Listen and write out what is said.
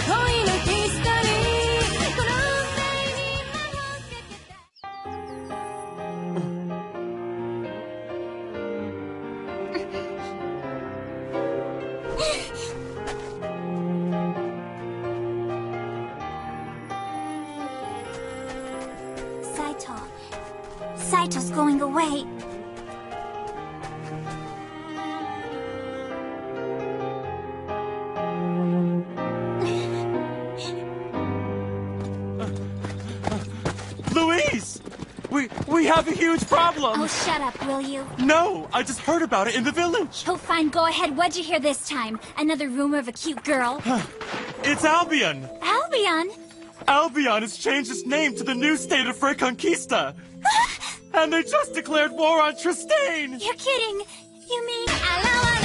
Saito's going away. Louise! We have a huge problem! Oh, shut up, will you? No, I just heard about it in the village. Oh, fine, go ahead. What'd you hear this time? Another rumor of a cute girl? It's Albion! Albion? Albion has changed its name to the new state of Freconquista! And they just declared war on Tristane! You're kidding. You mean...